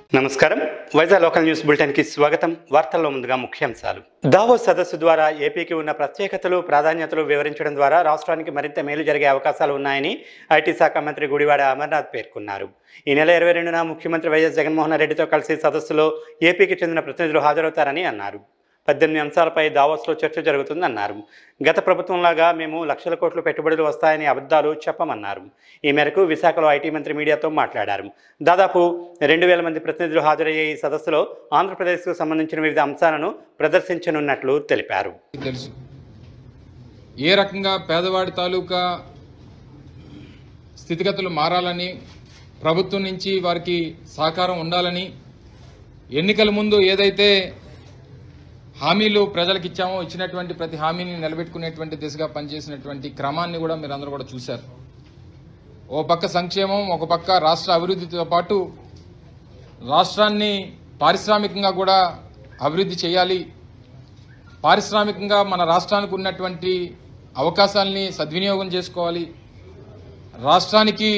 నమస్కారం. Vizag local news bulletin కి స్వాగతం. వార్తల్లో ముందుగా ముఖ్యాంశాలు. దావోస్ సదస్సు ద్వారా ఏపీకి ఉన్న ప్రత్యేకతలు, ప్రాధాన్యతలు వివరించడం ద్వారా రాష్ట్రానికి మరింత మేలు జరిగే అవకాశాలు ఉన్నాయని ఐటీ శాఖ మంత్రి గుడివాడ అమర్నాథ్ పేర్కొన్నారు. ఈ నెల 22న ముఖ్యమంత్రి వైఎస్ జగన్మోహన్ రెడ్డితో కలిసి సదస్సులో ఏపీకి చెందిన ప్రతినిధులు హాజరవుతారని అన్నారు. 18 అంశాలపై దావోస్లో చర్చ జరుగుతుందన్నారు. గత ప్రభుత్వంలాగా మేము లక్షల కోట్లు పెట్టుబడులు వస్తాయని అబద్ధాలు చెప్పమన్నారు. ఈ మేరకు విశాఖలో ఐటీ మంత్రి మీడియాతో మాట్లాడారు. దాదాపు 2000 మంది ప్రతినిధులు హాజరయ్యే ఈ సదస్సులో ఆంధ్రప్రదేశ్కు సంబంధించిన వివిధ అంశాలను ప్రదర్శించనున్నట్లు తెలిపారు. తెలుసు ఏ రకంగా పేదవాడి తాలూకా స్థితిగతులు మారాలని, ప్రభుత్వం నుంచి వారికి సహకారం ఉండాలని, ఎన్నికల ముందు ఏదైతే హామీలు ప్రజలకు ఇచ్చామో ఇచ్చినటువంటి ప్రతి హామీని నిలబెట్టుకునేటువంటి దిశగా పనిచేసినటువంటి క్రమాన్ని కూడా మీరు అందరూ కూడా చూశారు. ఓ పక్క సంక్షేమం, ఒక పక్క రాష్ట్ర అభివృద్ధితో పాటు రాష్ట్రాన్ని పారిశ్రామికంగా కూడా అభివృద్ధి చేయాలి, పారిశ్రామికంగా మన రాష్ట్రానికి ఉన్నటువంటి అవకాశాలని సద్వినియోగం చేసుకోవాలి, రాష్ట్రానికి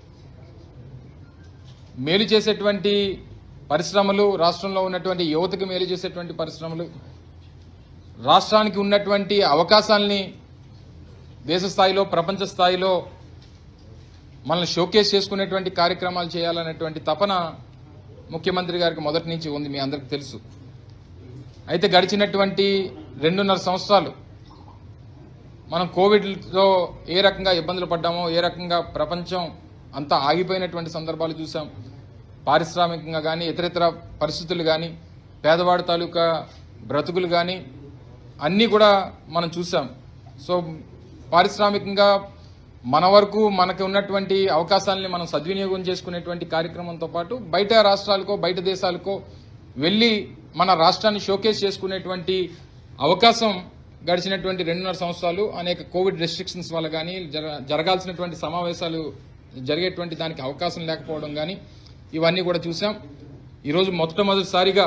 మేలు చేసేటువంటి పరిశ్రమలు, రాష్ట్రంలో ఉన్నటువంటి యువతకు మేలు చేసేటువంటి పరిశ్రమలు, రాష్ట్రానికి ఉన్నటువంటి అవకాశాలని దేశ స్థాయిలో, ప్రపంచ స్థాయిలో మనల్ని షోకేస్ చేసుకునేటువంటి కార్యక్రమాలు చేయాలనేటువంటి తపన ముఖ్యమంత్రి గారికి మొదటి నుంచి ఉంది, మీ అందరికీ తెలుసు. అయితే గడిచినటువంటి 2.5 సంవత్సరాలు మనం కోవిడ్తో ఏ రకంగా ఇబ్బందులు పడ్డామో, ఏ రకంగా ప్రపంచం అంతా ఆగిపోయినటువంటి సందర్భాలు చూసాం. పారిశ్రామికంగా కానీ, ఇతరితర పరిస్థితులు కానీ, పేదవాడి తాలూకా బ్రతుకులు కానీ అన్నీ కూడా మనం చూసాం. సో పారిశ్రామికంగా మన వరకు మనకు ఉన్నటువంటి అవకాశాలని మనం సద్వినియోగం చేసుకునేటువంటి కార్యక్రమంతో పాటు బయట రాష్ట్రాలకో, బయట దేశాలకో వెళ్ళి మన రాష్ట్రాన్ని షోకేస్ చేసుకునేటువంటి అవకాశం గడిచినటువంటి 2.5 సంవత్సరాలు అనేక కోవిడ్ రెస్ట్రిక్షన్స్ వల్ల కానీ, జరగాల్సినటువంటి సమావేశాలు జరిగేటువంటి దానికి అవకాశం లేకపోవడం కానీ ఇవన్నీ కూడా చూసాం. ఈరోజు మొట్టమొదటిసారిగా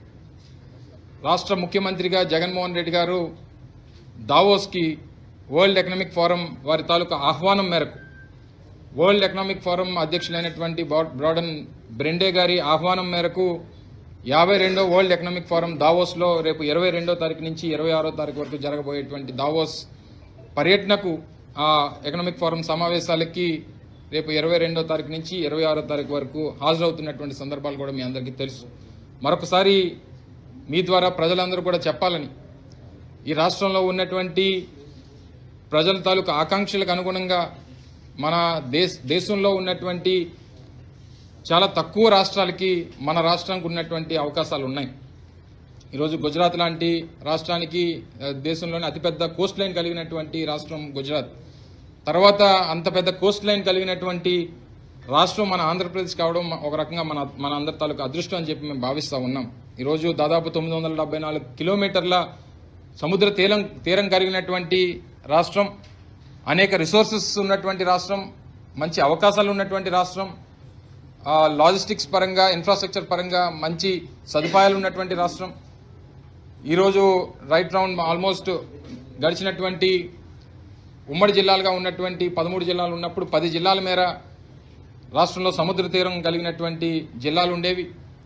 రాష్ట్ర ముఖ్యమంత్రిగా జగన్మోహన్ రెడ్డి గారు దావోస్కి వరల్డ్ ఎకనామిక్ ఫోరం వారి తాలూకా ఆహ్వానం మేరకు, వరల్డ్ ఎకనామిక్ ఫోరం అధ్యక్షులైనటువంటి బ్రాడన్ బ్రెండే గారి ఆహ్వానం మేరకు 52వ వరల్డ్ ఎకనామిక్ ఫోరం దావోస్లో రేపు 22వ తారీఖు నుంచి 26వ తారీఖు వరకు జరగబోయేటువంటి దావోస్ పర్యటనకు, ఆ ఎకనామిక్ ఫోరం సమావేశాలకి రేపు 22వ తారీఖు నుంచి 26వ తారీఖు వరకు హాజరవుతున్నటువంటి సందర్భాలు కూడా మీ అందరికీ తెలుసు. మరొకసారి మీ ద్వారా ప్రజలందరూ కూడా చెప్పాలని, ఈ రాష్ట్రంలో ఉన్నటువంటి ప్రజల తాలూకు ఆకాంక్షలకు అనుగుణంగా మన దేశంలో ఉన్నటువంటి చాలా తక్కువ రాష్ట్రాలకి మన రాష్ట్రానికి ఉన్నటువంటి అవకాశాలు ఉన్నాయి. ఈరోజు గుజరాత్ లాంటి రాష్ట్రానికి, దేశంలోని అతిపెద్ద కోస్ట్ లైన్ కలిగినటువంటి రాష్ట్రం గుజరాత్, తర్వాత అంత పెద్ద కోస్ట్ లైన్ కలిగినటువంటి రాష్ట్రం మన ఆంధ్రప్రదేశ్ కావడం ఒక రకంగా మన అందరి తాలూకు అదృష్టం అని చెప్పి మేము భావిస్తూ ఉన్నాం. ఈరోజు దాదాపు 974 కిలోమీటర్ల సముద్ర తీరం కలిగినటువంటి రాష్ట్రం, అనేక రిసోర్సెస్ ఉన్నటువంటి రాష్ట్రం, మంచి అవకాశాలు ఉన్నటువంటి రాష్ట్రం, లాజిస్టిక్స్ పరంగా, ఇన్ఫ్రాస్ట్రక్చర్ పరంగా మంచి సదుపాయాలు ఉన్నటువంటి రాష్ట్రం. ఈరోజు రైట్ రౌండ్ ఆల్మోస్ట్ గడిచినటువంటి ఉమ్మడి జిల్లాలుగా ఉన్నటువంటి 13 జిల్లాలు ఉన్నప్పుడు 10 జిల్లాల మేర రాష్ట్రంలో సముద్ర తీరం కలిగినటువంటి జిల్లాలు ఉండేవి.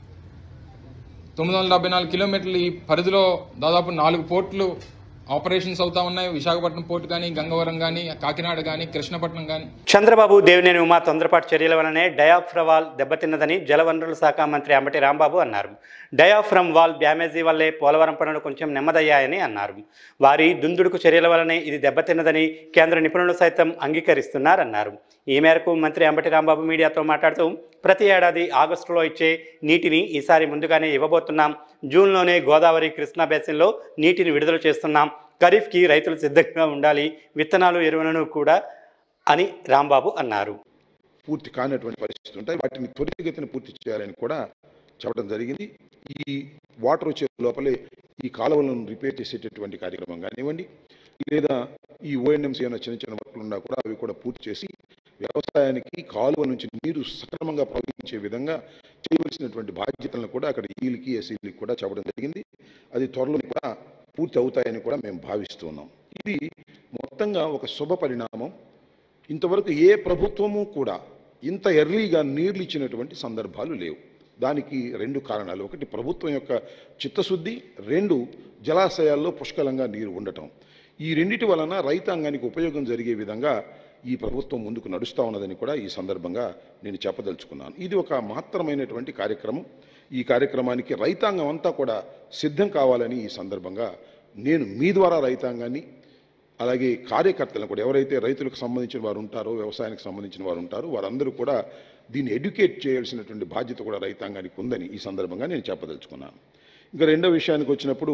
974 కిలోమీటర్లు ఈ పరిధిలో దాదాపు 4 పోర్టులు ఆపరేషన్స్ అవుతా ఉన్నాయి. విశాఖపట్నం పోర్టు కానీ, గంగవరం కానీ, కాకినాడ కానీ, కృష్ణపట్నం కానీ. చంద్రబాబు, దేవినేని ఉమా తొందరపాటు చర్యల వల్లనే డయాఫ్రమ్ వాల్ దెబ్బతిన్నదని జలవనరుల శాఖ మంత్రి అంబటి రాంబాబు అన్నారు. డయాఫ్రమ్ వాల్ డ్యామేజీ వల్లే పోలవరం పనులు కొంచెం నెమ్మదయ్యాయని అన్నారు. వారి దుందుడుకు చర్యల వల్లనే ఇది దెబ్బతిన్నదని కేంద్ర నిపుణులు సైతం అంగీకరిస్తున్నారన్నారు. ఈ మేరకు మంత్రి అంబటి రాంబాబు మీడియాతో మాట్లాడుతూ, ప్రతి ఏడాది ఆగస్టులో ఇచ్చే నీటిని ఈసారి ముందుగానే ఇవ్వబోతున్నాం. జూన్లోనే గోదావరి, కృష్ణా బేసిన్లో నీటిని విడుదల చేస్తున్నాం. ఖరీఫ్కి రైతులు సిద్ధంగా ఉండాలి, విత్తనాలు, ఎరువులను కూడా అని రాంబాబు అన్నారు. పూర్తి కానటువంటి పరిస్థితులు ఉంటాయి, వాటిని త్వరితగతిన పూర్తి చేయాలని కూడా చెప్పడం జరిగింది. ఈ వాటర్ వచ్చే లోపలే ఈ కాలువలను రిపేర్ చేసేటటువంటి కార్యక్రమం కానివ్వండి, లేదా ఈ ఓఎన్ఎంసీ అయినా చిన్న చిన్న వర్కులు ఉన్నా కూడా అవి కూడా పూర్తి చేసి వ్యవసాయానికి కాలువ నుంచి నీరు సక్రమంగా ప్రవహించే విధంగా చేయవలసినటువంటి బాధ్యతలను కూడా అక్కడ ఈలకి, ఎస్ఈలకి కూడా చెప్పడం జరిగింది. అది త్వరలో కూడా పూర్తి అవుతాయని కూడా మేము భావిస్తూ ఉన్నాం. ఇది మొత్తంగా ఒక శుభ పరిణామం. ఇంతవరకు ఏ ప్రభుత్వము కూడా ఇంత ఎర్లీగా నీళ్లు ఇచ్చినటువంటి సందర్భాలు లేవు. దానికి 2 కారణాలు. ఒకటి ప్రభుత్వం యొక్క చిత్తశుద్ధి, 2 జలాశయాల్లో పుష్కలంగా నీరు ఉండటం. ఈ రెండిటి వలన రైతాంగానికి ఉపయోగం జరిగే విధంగా ఈ ప్రభుత్వం ముందుకు నడుస్తూ ఉన్నదని కూడా ఈ సందర్భంగా నేను చెప్పదలుచుకున్నాను. ఇది ఒక మహత్తరమైనటువంటి కార్యక్రమం. ఈ కార్యక్రమానికి రైతాంగం అంతా కూడా సిద్ధం కావాలని ఈ సందర్భంగా నేను మీ ద్వారా రైతాంగాన్ని, అలాగే కార్యకర్తలను కూడా, ఎవరైతే రైతులకు సంబంధించిన వారు ఉంటారో, వ్యవసాయానికి సంబంధించిన వారు ఉంటారో, వారందరూ కూడా దీన్ని ఎడ్యుకేట్ చేయాల్సినటువంటి బాధ్యత కూడా రైతాంగానికి ఉందని ఈ సందర్భంగా నేను చెప్పదలుచుకున్నాను. ఇంకా రెండో విషయానికి వచ్చినప్పుడు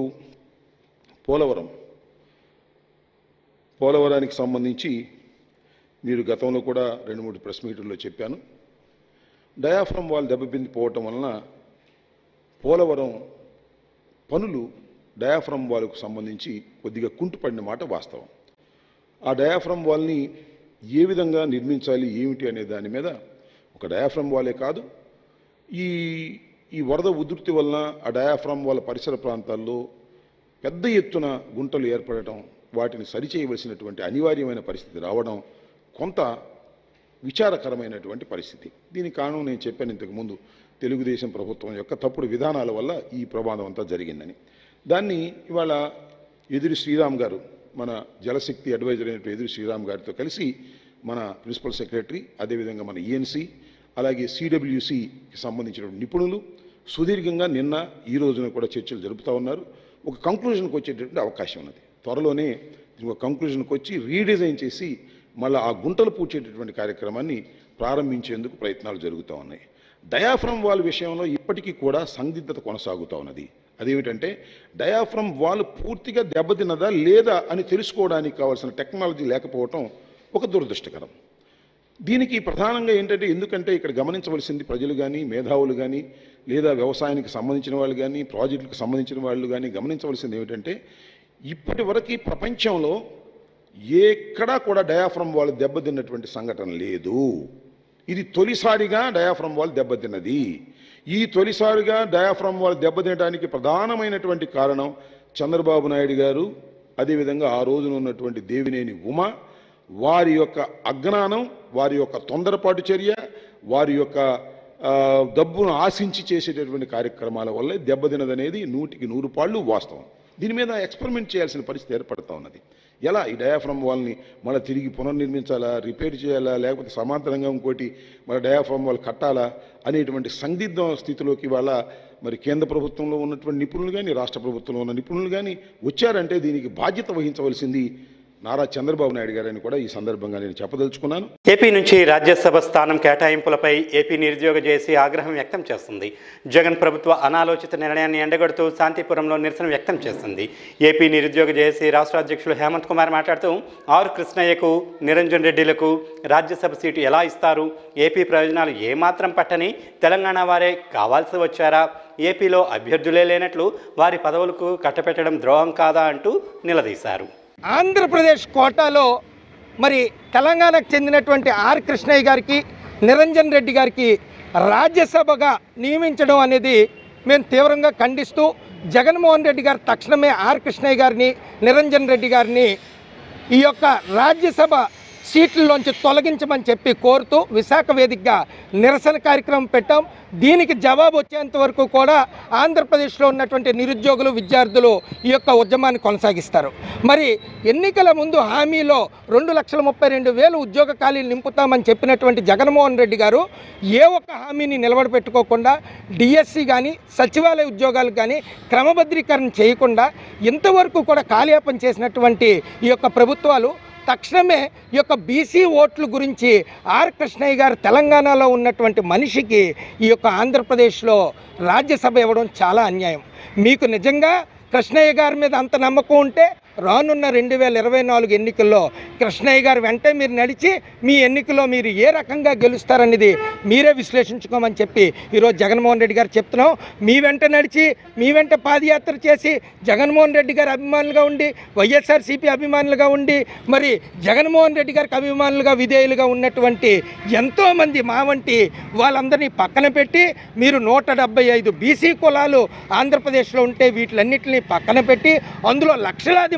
పోలవరానికి సంబంధించి మీరు గతంలో కూడా 2-3 ప్రెస్ మీటుల్లో చెప్పాను. డయాఫ్రమ్ వాల్ దెబ్బతిండిపోవటం వలన పోలవరం పనులు డయాఫ్రమ్ వాల్కు సంబంధించి కొద్దిగా కుంటుపడిన మాట వాస్తవం. ఆ డయాఫ్రమ్ వాల్ని ఏ విధంగా నిర్మించాలి ఏమిటి అనే దాని మీద ఒక డయాఫ్రమ్ వాలే కాదు, ఈ వరద ఉధృతి వలన ఆ డయాఫ్రమ్ వాల్ పరిసర ప్రాంతాల్లో పెద్ద ఎత్తున గుంటలు ఏర్పడటం, వాటిని సరిచేయవలసినటువంటి అనివార్యమైన పరిస్థితి రావడం కొంత విచారకరమైనటువంటి పరిస్థితి. దీనికి కారణం నేను చెప్పాను ఇంతకుముందు, తెలుగుదేశం ప్రభుత్వం యొక్క తప్పుడు విధానాల వల్ల ఈ ప్రమాదం అంతా జరిగిందని. దాన్ని ఇవాళ ఎదురు శ్రీరామ్ గారు, మన జలశక్తి అడ్వైజర్ అయినటువంటి ఎదురు శ్రీరామ్ గారితో కలిసి మన ప్రిన్సిపల్ సెక్రటరీ, అదేవిధంగా మన ఈఎన్సీ, అలాగే సిడబ్ల్యూసికి సంబంధించిన నిపుణులు సుదీర్ఘంగా నిన్న ఈ రోజున కూడా చర్చలు జరుపుతూ ఉన్నారు. ఒక కంక్లూజన్కి వచ్చేటటువంటి అవకాశం ఉన్నది. త్వరలోనే ఒక కంక్లూజన్కి వచ్చి రీడిజైన్ చేసి మళ్ళీ ఆ గుంటలు పూడ్చేటటువంటి కార్యక్రమాన్ని ప్రారంభించేందుకు ప్రయత్నాలు జరుగుతూ ఉన్నాయి. డయాఫ్రమ్ వాల్ విషయంలో ఇప్పటికీ కూడా సందిగ్ధత కొనసాగుతూ ఉన్నది. అదేమిటంటే డయాఫ్రమ్ వాల్ పూర్తిగా దెబ్బతిన్నదా లేదా అని తెలుసుకోవడానికి కావాల్సిన టెక్నాలజీ లేకపోవటం ఒక దురదృష్టకరం. దీనికి ప్రధానంగా ఏంటంటే, ఎందుకంటే ఇక్కడ గమనించవలసింది ప్రజలు కానీ, మేధావులు కానీ, లేదా వ్యవసాయానికి సంబంధించిన వాళ్ళు కానీ, ప్రాజెక్టులకు సంబంధించిన వాళ్ళు కానీ గమనించవలసింది ఏమిటంటే, ఇప్పటి వరకు ప్రపంచంలో ఎక్కడా కూడా డయాఫ్రమ్ వాల్ దెబ్బతిన్నటువంటి సంఘటన లేదు. ఇది తొలిసారిగా డయాఫ్రమ్ వాల్ దెబ్బతిన్నది. ఈ తొలిసారిగా డయాఫ్రమ్ వాల్ దెబ్బతినడానికి ప్రధానమైనటువంటి కారణం చంద్రబాబు నాయుడు గారు, అదేవిధంగా ఆ రోజున ఉన్నటువంటి దేవినేని ఉమ, వారి యొక్క అజ్ఞానం, వారి యొక్క తొందరపాటు చర్య, వారి యొక్క డబ్బును ఆశించి చేసేటటువంటి కార్యక్రమాల వల్లే దెబ్బతినదనేది 100కి 100 వాస్తవం. దీని మీద ఎక్స్పెరిమెంట్ చేయాల్సిన పరిస్థితి ఏర్పడుతూ ఉన్నది. ఎలా ఈ డయాఫ్రమ్ వాల్ని మళ్ళీ తిరిగి పునర్నిర్మించాలా, రిపేర్ చేయాలా, లేకపోతే సమాంతరంగా ఇంకోటి మళ్ళీ డయాఫ్రమ్ వాల్ కట్టాలా అనేటువంటి సందిగ్ధ స్థితిలోకి వాళ్ళ మరి కేంద్ర ప్రభుత్వంలో ఉన్నటువంటి నిపుణులు కానీ, రాష్ట్ర ప్రభుత్వంలో ఉన్న నిపుణులు కానీ వచ్చారంటే దీనికి బాధ్యత వహించవలసింది నారా చంద్రబాబు నాయుడు గారని కూడా ఈ సందర్భంగా నేను చెప్పదలుచుకున్నాను. ఏపీ నుంచి రాజ్యసభ స్థానం కేటాయింపులపై ఏపీ నిరుద్యోగ జేఏసీ ఆగ్రహం వ్యక్తం చేస్తుంది. జగన్ ప్రభుత్వ అనాలోచిత నిర్ణయాన్ని ఎండగడుతూ శాంతిపురంలో నిరసన వ్యక్తం చేస్తుంది. ఏపీ నిరుద్యోగ జేఏసీ రాష్ట్ర అధ్యక్షులు హేమంత్ కుమార్ మాట్లాడుతూ, ఆర్ కృష్ణయ్యకు, నిరంజన్ రెడ్డిలకు రాజ్యసభ సీటు ఎలా ఇస్తారు? ఏపీ ప్రయోజనాలు ఏమాత్రం పట్టని తెలంగాణ వారే కావాల్సి వచ్చారా? ఏపీలో అభ్యర్థులే లేనట్లు వారి పదవులకు కట్టపెట్టడం ద్రోహం కాదా అంటూ నిలదీశారు. ఆంధ్రప్రదేశ్ కోటాలో మరి తెలంగాణకు చెందినటువంటి ఆర్ కృష్ణయ్య గారికి, నిరంజన్ రెడ్డి గారికి రాజ్యసభగా నియమించడం అనేది మేము తీవ్రంగా ఖండిస్తూ, జగన్మోహన్ రెడ్డి గారు తక్షణమే ఆర్ కృష్ణయ్య గారిని, నిరంజన్ రెడ్డి గారిని ఈ యొక్క రాజ్యసభ సీట్లలోంచి తొలగించమని చెప్పి కోరుతూ విశాఖ వేదికగా నిరసన కార్యక్రమం పెట్టాం. దీనికి జవాబు వచ్చేంత వరకు కూడా ఆంధ్రప్రదేశ్లో ఉన్నటువంటి నిరుద్యోగులు, విద్యార్థులు ఈ యొక్క ఉద్యమాన్ని కొనసాగిస్తారు. మరి ఎన్నికల ముందు హామీలో 2,32,000 ఉద్యోగ ఖాళీలు నింపుతామని చెప్పినటువంటి జగన్మోహన్ రెడ్డి గారు ఏ ఒక్క హామీని నిలబడపెట్టుకోకుండా, డిఎస్సి కానీ, సచివాలయ ఉద్యోగాలు కానీ క్రమబద్ధీకరణ చేయకుండా ఇంతవరకు కూడా కాలయాపన చేసినటువంటి ఈ యొక్క ప్రభుత్వాలు తక్షణమే ఈ యొక్క బీసీ ఓట్ల గురించి ఆర్ కృష్ణయ్య గారు తెలంగాణలో ఉన్నటువంటి మనిషికి ఈ యొక్క ఆంధ్రప్రదేశ్లో రాజ్యసభ ఇవ్వడం చాలా అన్యాయం. మీకు నిజంగా కృష్ణయ్య గారి మీద అంత నమ్మకం ఉంటే రానున్న 2024 ఎన్నికల్లో కృష్ణయ్య గారు వెంటే మీరు నడిచి మీ ఎన్నికల్లో మీరు ఏ రకంగా గెలుస్తారనేది మీరే విశ్లేషించుకోమని చెప్పి ఈరోజు జగన్మోహన్ రెడ్డి గారు చెప్తున్నాం. మీ వెంట నడిచి, మీ వెంట పాదయాత్ర చేసి జగన్మోహన్ రెడ్డి గారి అభిమానులుగా ఉండి, వైఎస్ఆర్సీపీ అభిమానులుగా ఉండి, మరి జగన్మోహన్ రెడ్డి గారికి అభిమానులుగా, విధేయులుగా ఉన్నటువంటి ఎంతోమంది మా వంటి వాళ్ళందరినీ పక్కన పెట్టి మీరు 175 బీసీ కులాలు ఆంధ్రప్రదేశ్లో ఉంటే వీటిలన్నింటినీ పక్కన పెట్టి అందులో లక్షలాది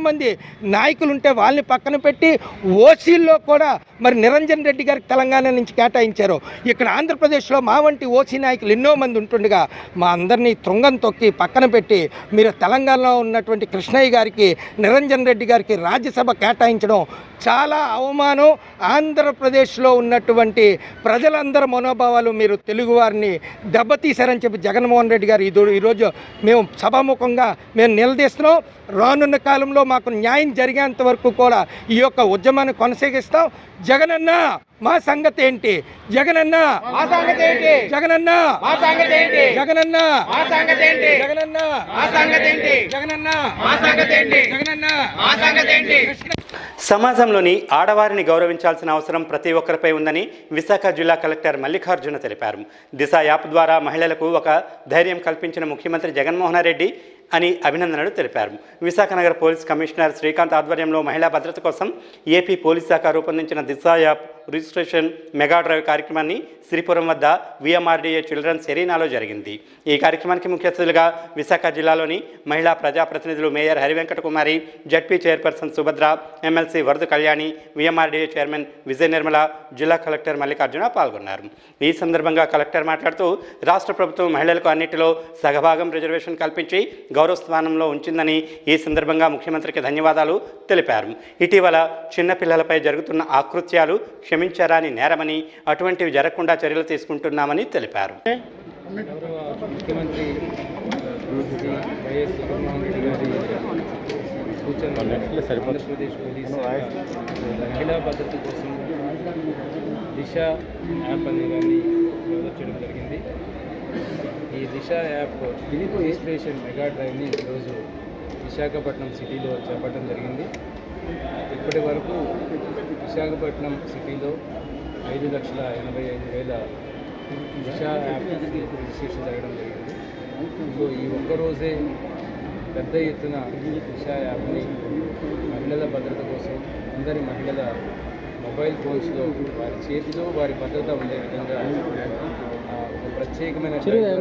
ఎంతోమంది నాయకులు ఉంటే వాళ్ళని పక్కన పెట్టి ఓసీల్లో కూడా మరి నిరంజన్ రెడ్డి గారికి తెలంగాణ నుంచి కేటాయించారు. ఇక్కడ ఆంధ్రప్రదేశ్లో మా వంటి ఓసీ నాయకులు ఎన్నో మంది ఉంటుండగా మా అందరినీ తృంగం తొక్కి పక్కన పెట్టి మీరు తెలంగాణలో ఉన్నటువంటి కృష్ణయ్య గారికి నిరంజన్ రెడ్డి గారికి రాజ్యసభ కేటాయించడం చాలా అవమానం. ఆంధ్రప్రదేశ్లో ఉన్నటువంటి ప్రజలందరి మనోభావాలు మీరు తెలుగువారిని దెబ్బతీశారని చెప్పి జగన్మోహన్ రెడ్డి గారు ఈరోజు మేము సభాముఖంగా మేము నిలదీస్తున్నాం. రానున్న కాలంలో మాకు న్యాయం జరిగేంత వరకు కూడా ఈ యొక్క ఉద్యమాన్ని కొనసాగిస్తాం. జగనన్న మా సంగతి ఏంటి? జగనన్న మా సంగతి ఏంటి? జగనన్న మా సంగతి ఏంటి? జగనన్న మా సంగతి ఏంటి? జగనన్న మా సంగతి ఏంటి? జగనన్న మా సంగతి ఏంటి? జగనన్న మా సంగతి ఏంటి? సమాజంలోని ఆడవారిని గౌరవించాల్సిన అవసరం ప్రతి ఒక్కరిపై ఉందని విశాఖ జిల్లా కలెక్టర్ మల్లికార్జున తెలిపారు. దిశ యాప్ ద్వారా మహిళలకు ఒక ధైర్యం కల్పించిన ముఖ్యమంత్రి జగన్మోహన్ రెడ్డి అని అభినందనలు తెలిపారు. విశాఖ నగర పోలీస్ కమిషనర్ శ్రీకాంత్ ఆధ్వర్యంలో మహిళా భద్రత కోసం ఏపీ పోలీస్ శాఖ రూపొందించిన Disha app registration mega drive కార్యక్రమాన్ని శ్రీపురం వద్ద విఎంఆర్డీఏ చిల్డ్రన్స్ ఎరీనాలో జరిగింది. ఈ కార్యక్రమానికి ముఖ్య అతిథులుగా విశాఖ జిల్లాలోని మహిళా ప్రజాప్రతినిధులు mayor Hari Venkata Kumari, ZP chairperson Subhadra, MLC Varada Kalyani, VMRDA chairman Vijaya Nirmala, జిల్లా కలెక్టర్ మల్లికార్జున పాల్గొన్నారు. ఈ సందర్భంగా కలెక్టర్ మాట్లాడుతూ రాష్ట్ర ప్రభుత్వం మహిళలకు అన్నిటిలో సగభాగం రిజర్వేషన్ కల్పించి గౌరవ స్థానంలో ఉంచిందని ఈ సందర్భంగా ముఖ్యమంత్రికి ధన్యవాదాలు తెలిపారు. ఇటీవల చిన్నపిల్లలపై జరుగుతున్న ఆకృత్యాలు క్షమించరాని నేరమని, అటువంటివి జరగకుండా చర్యలు తీసుకుంటున్నామని తెలిపారు. ముఖ్యమంత్రి వైఎస్ జగన్మోహన్ రెడ్డి గారి సూచనలు ఆంధ్రప్రదేశ్ పోలీస్ మహిళా భద్రత కోసం దిశ యాప్ అనే దాన్ని డెవలప్ చేయడం జరిగింది. ఈ దిశ యాప్ రిజిస్ట్రేషన్ మెగా డ్రైవ్ని ఈరోజు విశాఖపట్నం సిటీలో చేపట్టడం జరిగింది. ఇప్పటి వరకు విశాఖపట్నం సిటీలో 5,85,000 దిశ యాప్ రిజిస్ట్రేషన్ జరగడం జరిగింది. సో ఈ ఒక్కరోజే పెద్ద ఎత్తున దిశ యాప్ని మహిళల భద్రత కోసం అందరి మహిళల మొబైల్ ఫోన్స్లో వారి చేతిలో వారి భద్రత ఉండే విధంగా ఒక ప్రత్యేకమైన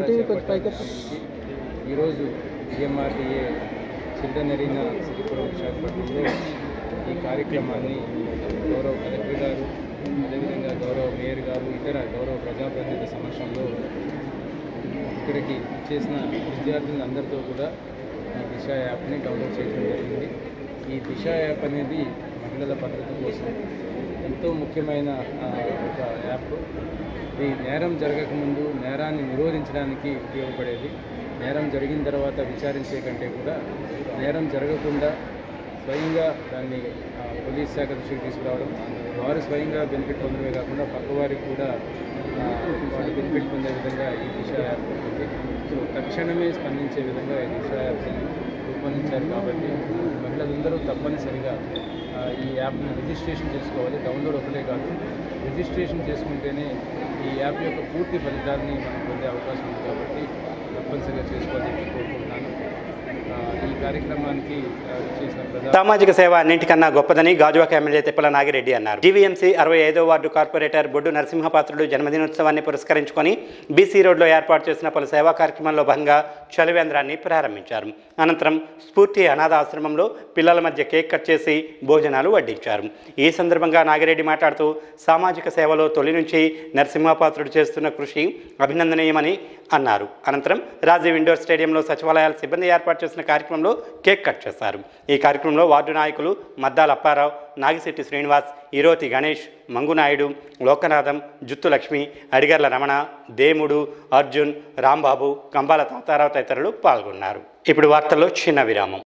ఈరోజు విఎంఆర్డీఏ చిల్డ్రన్ ఎరీనా శ్రీపురం విశాఖపట్నంలో ఈ కార్యక్రమాన్ని గౌరవ కలెక్టర్ గారు, అదేవిధంగా గౌరవ మేయర్ గారు, ఇతర గౌరవ ప్రజాప్రతినిధుల సమక్షంలో ఇక్కడికి చేసిన విద్యార్థులందరితో కూడా ఈ దిశ యాప్ని డౌన్లోడ్ చేయడం జరిగింది. ఈ దిశ యాప్ అనేది మహిళల భద్రత కోసం ఎంతో ముఖ్యమైన ఒక యాప్. ఈ నేరం జరగకముందు నేరాన్ని నిరోధించడానికి ఉపయోగపడేది. నేరం జరిగిన తర్వాత విచారించే కంటే కూడా నేరం జరగకుండా స్వయంగా దాన్ని పోలీస్ శాఖ దృష్టికి తీసుకురావడం, వారు స్వయంగా బెనిఫిట్ పొందడమే కాకుండా పక్కవారికి కూడా వాళ్ళు బెనిఫిట్ పొందే విధంగా ఈ దిశ యాప్ ఉంటుంది. సో తక్షణమే స్పందించే విధంగా ఈ దిశ యాప్ని రూపొందించారు. కాబట్టి మహిళలందరూ తప్పనిసరిగా ఈ యాప్ని రిజిస్ట్రేషన్ చేసుకోవాలి. డౌన్లోడ్ ఒకటే కాదు, రిజిస్ట్రేషన్ చేసుకుంటేనే ఈ యాప్ యొక్క పూర్తి ఫలితాన్ని మనం పొందే అవకాశం ఉంది. కాబట్టి తప్పనిసరిగా చేసుకోవాలని కోరుకుంటున్నాను. ఈ కార్యక్రమానికి చేసిన సామాజిక సేవ అన్నింటికన్నా గొప్పదని గాజువాక ఎమ్మెల్యే తిప్పల నాగిరెడ్డి అన్నారు. జీవీఎంసీ 65వ వార్డు కార్పొరేటర్ బొడ్డు నరసింహపాత్రుడు జన్మదినోత్సవాన్ని పురస్కరించుకొని బీసీ రోడ్లో ఏర్పాటు చేసిన పలు సేవా కార్యక్రమాల్లో భాగంగా చలివేంద్రాన్ని ప్రారంభించారు. అనంతరం స్ఫూర్తి అనాథ ఆశ్రమంలో పిల్లల మధ్య కేక్ కట్ చేసి భోజనాలు వడ్డించారు. ఈ సందర్భంగా నాగిరెడ్డి మాట్లాడుతూ సామాజిక సేవలో తొలి నుంచి నరసింహపాత్రుడు చేస్తున్న కృషి అభినందనీయమని అన్నారు. అనంతరం రాజీవ్ ఇండోర్ స్టేడియంలో సచివాలయాల సిబ్బంది ఏర్పాటు చేసిన కార్యక్రమంలో కేక్ కట్ చేశారు. ఈ కార్యక్రమంలో వార్డు నాయకులు మద్దాల అప్పారావు, నాగిశెట్టి శ్రీనివాస్, ఈరోతి గణేష్, మంగునాయుడు, లోకనాథం, జుత్తు లక్ష్మి, అడిగర్ల రమణ, దేముడు, అర్జున్, రాంబాబు, కంబాల తాతారావు తదితరులు పాల్గొన్నారు. ఇప్పుడు వార్తల్లో చిన్న విరామం.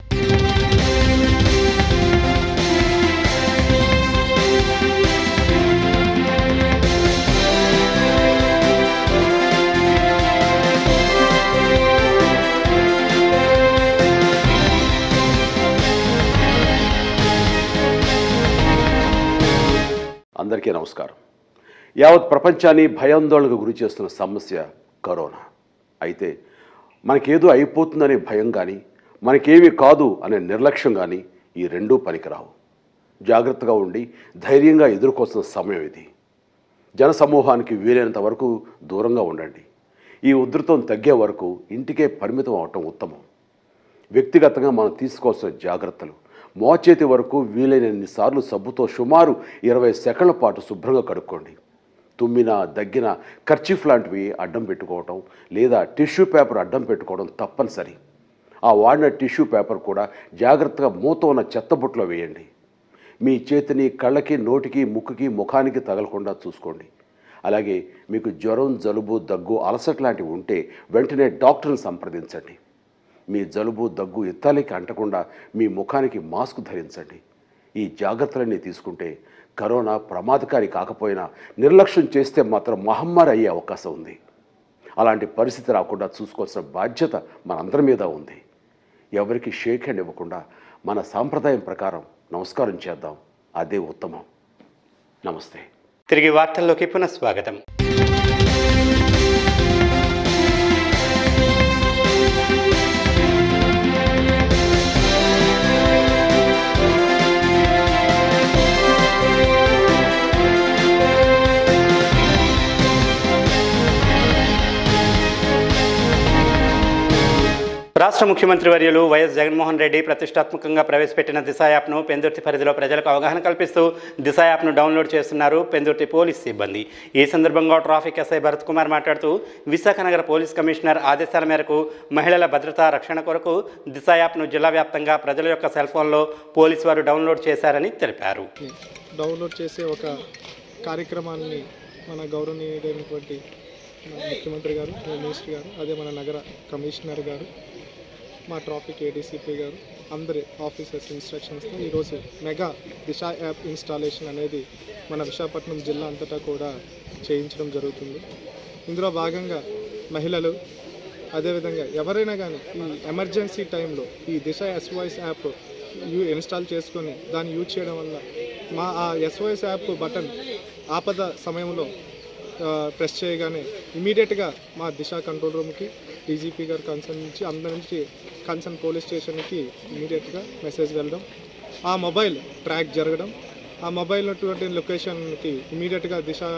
అందరికీ నమస్కారం. యావత్ ప్రపంచాన్ని భయాందోళనకు గురి చేస్తున్న సమస్య కరోనా. అయితే మనకేదో అయిపోతుందనే భయం కానీ, మనకేమీ కాదు అనే నిర్లక్ష్యం కానీ ఈ రెండూ పనికిరావు. జాగ్రత్తగా ఉండి ధైర్యంగా ఎదుర్కోవాల్సిన సమయం ఇది. జనసమూహానికి వీలైనంత వరకు దూరంగా ఉండండి. ఈ ఉధృతం తగ్గే వరకు ఇంటికే పరిమితం అవటం ఉత్తమం. వ్యక్తిగతంగా మనం తీసుకోవాల్సిన జాగ్రత్తలు, మోచేతి వరకు వీలైనన్ని సార్లు సబ్బుతో సుమారు 20 సెకండ్ల పాటు శుభ్రంగా కడుక్కోండి. తుమ్మిన దగ్గిన కర్చీఫ్ లాంటివి అడ్డం పెట్టుకోవటం లేదా టిష్యూ పేపర్ అడ్డం పెట్టుకోవడం తప్పనిసరి. ఆ వాడిన టిష్యూ పేపర్ కూడా జాగ్రత్తగా మూత ఉన్న చెత్తబుట్టలో వేయండి. మీ చేతిని కళ్ళకి, నోటికి, ముక్కుకి, ముఖానికి తగలకుండా చూసుకోండి. అలాగే మీకు జ్వరం, జలుబు, దగ్గు, అలసట లాంటివి ఉంటే వెంటనే డాక్టర్ని సంప్రదించండి. మీ జలుబు, దగ్గు ఇత్తాలికి అంటకుండా మీ ముఖానికి మాస్క్ ధరించండి. ఈ జాగ్రత్తలన్నీ తీసుకుంటే కరోనా ప్రమాదకారి కాకపోయినా నిర్లక్ష్యం చేస్తే మాత్రం మహమ్మారి అయ్యే అవకాశం ఉంది. అలాంటి పరిస్థితి రాకుండా చూసుకోవాల్సిన బాధ్యత మనందరి మీద ఉంది. ఎవరికి షేక్ హ్యాండ్ ఇవ్వకుండా మన సాంప్రదాయం ప్రకారం నమస్కారం చేద్దాం. అదే ఉత్తమం. నమస్తే. తిరిగి వార్తల్లోకి పునఃస్వాగతం. రాష్ట్ర ముఖ్యమంత్రి వర్యులు వైఎస్ జగన్మోహన్ రెడ్డి ప్రతిష్టాత్మకంగా ప్రవేశపెట్టిన దిశ యాప్ను పెందుర్తి పరిధిలో ప్రజలకు అవగాహన కల్పిస్తూ దిశ యాప్ను డౌన్లోడ్ చేస్తున్నారు పెందుర్తి పోలీస్ సిబ్బంది. ఈ సందర్భంగా ట్రాఫిక్ ఎస్ఐ భరత్ కుమార్ మాట్లాడుతూ విశాఖ నగర పోలీస్ కమిషనర్ ఆదేశాల మేరకు మహిళల భద్రతా రక్షణ కొరకు దిశ యాప్ను జిల్లా వ్యాప్తంగా ప్రజల యొక్క సెల్ ఫోన్లో పోలీసు వారు డౌన్లోడ్ చేశారని తెలిపారు. డౌన్లోడ్ చేసే ఒక కార్యక్రమాన్ని మన గౌరవనీయుడైనటువంటి ముఖ్యమంత్రి గారు, మినిస్టర్ గారు, అదే మన నగర కమిషనర్ గారు, మా ట్రాఫిక్ ఏడీసీపీ గారు, అందరి ఆఫీసర్స్ ఇన్స్ట్రక్షన్స్తో ఈరోజు మెగా దిశ యాప్ ఇన్స్టాలేషన్ అనేది మన విశాఖపట్నం జిల్లా అంతటా కూడా చేయించడం జరుగుతుంది. ఇందులో భాగంగా మహిళలు, అదేవిధంగా ఎవరైనా కానీ ఈ ఎమర్జెన్సీ టైంలో ఈ దిశ ఎస్ఓఎస్ యాప్ ఇన్స్టాల్ చేసుకొని దాన్ని యూజ్ చేయడం వల్ల మా ఆ ఎస్ఓఎస్ యాప్ బటన్ ఆపద సమయంలో ప్రెస్ చేయగానే ఇమీడియట్గా మా దిశ కంట్రోల్ రూమ్కి డీజీపీ గారు కన్సర్న్ నుంచి అందరి నుంచి కన్సర్న్ పోలీస్ స్టేషన్కి ఇమీడియట్గా మెసేజ్ వెళ్ళడం, ఆ మొబైల్ ట్రాక్ జరగడం, ఆ మొబైల్ ఉన్నటువంటి లొకేషన్కి ఇమీడియట్గా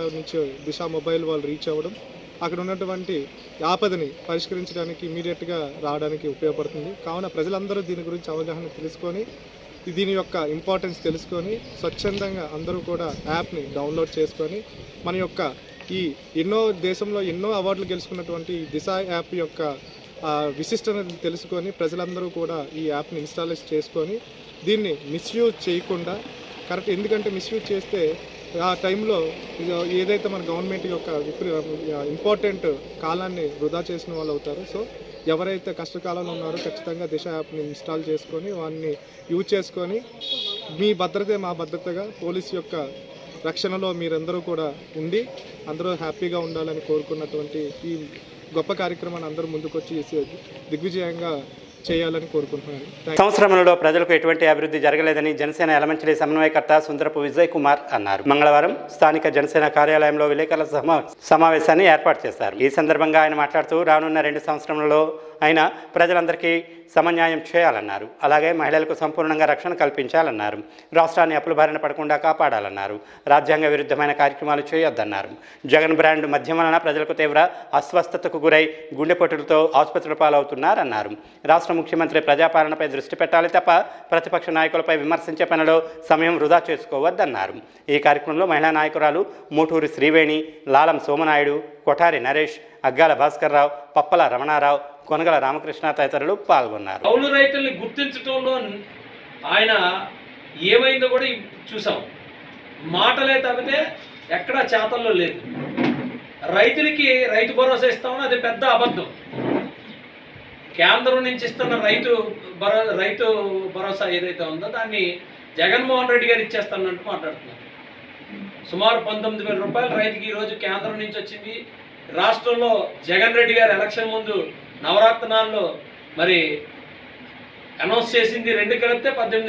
దిశ మొబైల్ వాళ్ళు రీచ్ అవ్వడం, అక్కడ ఉన్నటువంటి ఆపదని పరిష్కరించడానికి ఇమీడియట్గా రావడానికి ఉపయోగపడుతుంది. కావున ప్రజలందరూ దీని గురించి అవగాహన తెలుసుకొని దీని యొక్క ఇంపార్టెన్స్ తెలుసుకొని స్వచ్ఛందంగా అందరూ కూడా యాప్ని డౌన్లోడ్ చేసుకొని మన యొక్క ఈ దేశంలో ఎన్నో అవార్డులు గెలుచుకున్నటువంటి ఈ దిశ యాప్ యొక్క విశిష్టతను తెలుసుకొని ప్రజలందరూ కూడా ఈ యాప్ని ఇన్స్టాల్ చేసుకొని దీన్ని మిస్యూజ్ చేయకుండా కరెక్ట్, ఎందుకంటే మిస్యూజ్ చేస్తే ఆ టైంలో ఏదైతే మన గవర్నమెంట్ యొక్క ఇంపార్టెంట్ కాలాన్ని వృధా చేసిన వాళ్ళు అవుతారు. సో ఎవరైతే కష్టకాలంలో ఉన్నారో ఖచ్చితంగా దిశ యాప్ని ఇన్స్టాల్ చేసుకొని వాటిని యూజ్ చేసుకొని మీ భద్రతే మా భద్రతగా పోలీస్ యొక్క రక్షణలో మీరందరూ కూడా ఉండి అందరూ హ్యాపీగా ఉండాలని కోరుకున్నటువంటి ఈ గొప్ప కార్యక్రమాన్ని అందరూ ముందుకొచ్చి దిగ్విజయంగా చేయాలని కోరుకుంటున్నాను. సంవత్సరంలో ప్రజలకు ఎటువంటి అభివృద్ధి జరగలేదని జనసేన ఎలమంచిలి సమన్వయకర్త సుందరపు విజయ్ కుమార్ అన్నారు. మంగళవారం స్థానిక జనసేన కార్యాలయంలో విలేకరుల సమావేశాన్ని ఏర్పాటు చేశారు. ఈ సందర్భంగా ఆయన మాట్లాడుతూ రానున్న 2 సంవత్సరంలో ఆయన ప్రజలందరికీ సమన్యాయం చేయాలన్నారు. అలాగే మహిళలకు సంపూర్ణంగా రక్షణ కల్పించాలన్నారు. రాష్ట్రాన్ని అప్పుల బారిన పడకుండా కాపాడాలన్నారు. రాజ్యాంగ విరుద్ధమైన కార్యక్రమాలు చేయొద్దన్నారు. జగన్ బ్రాండ్ మద్యం వలన ప్రజలకు తీవ్ర అస్వస్థతకు గురై గుండెపోటులతో ఆసుపత్రుల పాలవుతున్నారన్నారు. రాష్ట్ర ముఖ్యమంత్రి ప్రజాపాలనపై దృష్టి పెట్టాలి తప్ప ప్రతిపక్ష నాయకులపై విమర్శించే పనిలో సమయం వృధా చేసుకోవద్దన్నారు. ఈ కార్యక్రమంలో మహిళా నాయకురాలు మూటూరి శ్రీవేణి, లాలం సోమనాయుడు, కొఠారి నరేష్, అగ్గాల భాస్కర్రావు, పప్పల రమణారావు, కొనగల రామకృష్ణ తదితరులు పాల్గొన్నారు. కౌలు రైతుల్ని గుర్తించడంలో ఆయన ఏమైందో కూడా చూసాం. మాటలే తప్పితే ఎక్కడా చేతల్లో లేదు. రైతులకి రైతు భరోసా ఇస్తామని అది పెద్ద అబద్ధం. కేంద్రం నుంచి ఇస్తున్న రైతు భరోసా ఏదైతే ఉందో దాన్ని జగన్మోహన్ రెడ్డి గారు ఇచ్చేస్తానంటూ మాట్లాడుతున్నారు. సుమారు 19,000 రూపాయలు రైతుకి ఈరోజు కేంద్రం నుంచి వచ్చింది. రాష్ట్రంలో జగన్ రెడ్డి గారు ఎలక్షన్ ముందు నవరత్నాల్లో మరి అనౌన్స్ చేసింది 2 కలిపితే